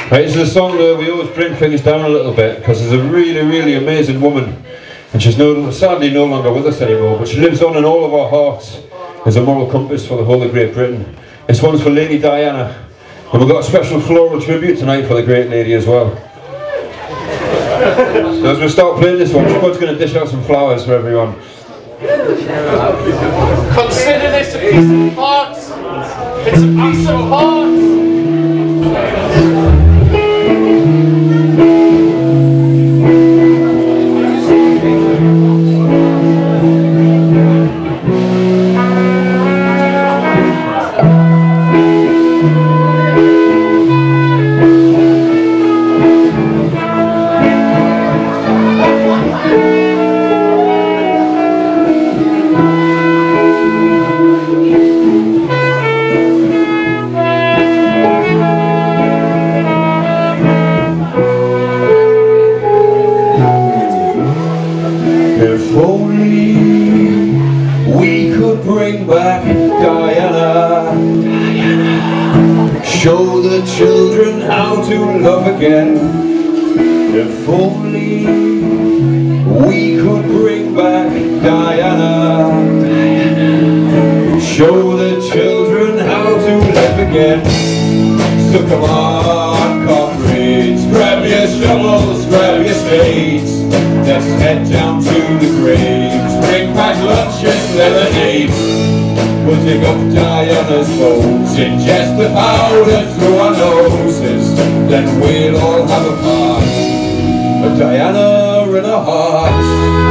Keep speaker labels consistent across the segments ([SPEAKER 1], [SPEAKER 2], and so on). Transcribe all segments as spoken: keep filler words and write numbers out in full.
[SPEAKER 1] Right, this is a song that we always bring things down a little bit because there's a really, really amazing woman, and she's no, sadly no longer with us anymore, but she lives on in all of our hearts as a moral compass for the whole of Great Britain. This one's for Lady Diana, and we've got a special floral tribute tonight for the great lady as well. So as we start playing this one, Spud's going to dish out some flowers for everyone.
[SPEAKER 2] Consider this a piece of art. It's a piece of art.
[SPEAKER 1] If only we could bring back Diana, Diana, show the children how to love again. If only we could bring back Diana, Diana, show the children how to live again. So come on, comrades, grab your shovels, grab your spades. Let's head down to the graves, bring back lunches, lemonades. We'll dig up Diana's bones, ingest the powder through our noses. Then we'll all have a part of Diana in our hearts.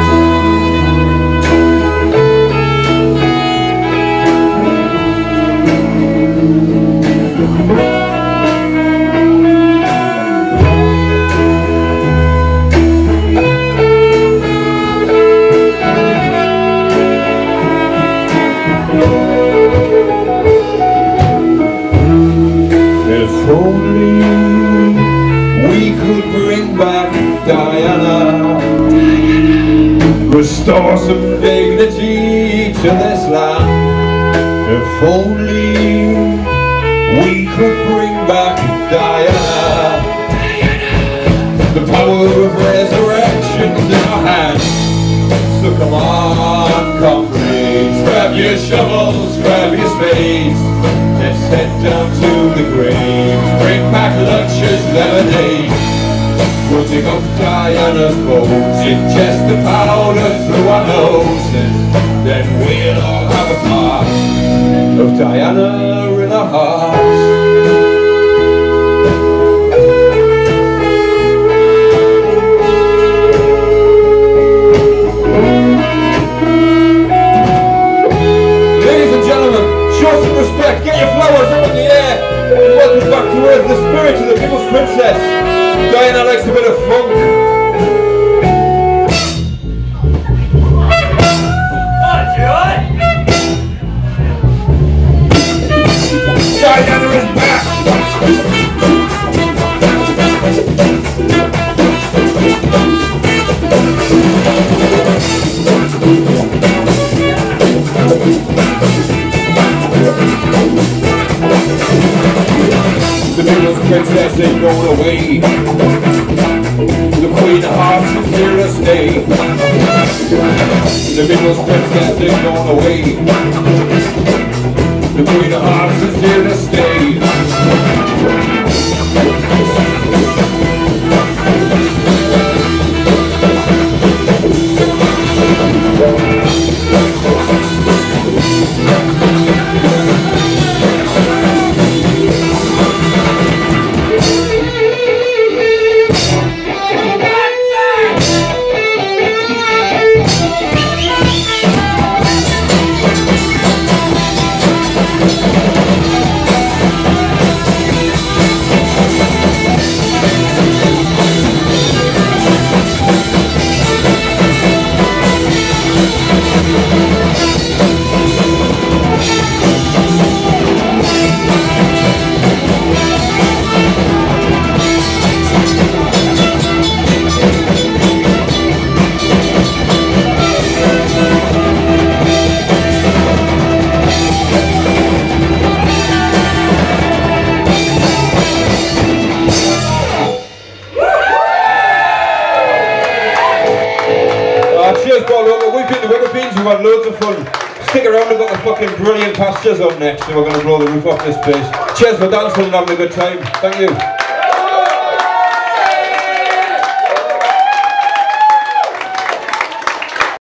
[SPEAKER 1] If only we could bring back Diana, Diana, restore some dignity to this land. If only we could bring back Diana, Diana, the power of resurrection's in our hands. So come on, comrades, grab your shovels, grab your spades. Let's head down to the graves, bring back lunches, lemonade. We'll dig up Diana's bones, ingest the powder through our noses. Then we'll all have a part of Diana in our hearts. Show some respect, get your flowers up in the air, and welcome back to earth the spirit of the people's princess. Diana likes a bit of funk. Diana is back! The people's princess ain't going away. The queen of hearts is here to stay. The people's princess ain't going away. The queen of hearts is here to stay. Cheers, Bar Loco. We've been to Whippet Beans, we've had loads of fun. Stick around, we've got the fucking brilliant pastures up next and we're going to blow the roof off this place. Cheers for dancing and having a good time. Thank you.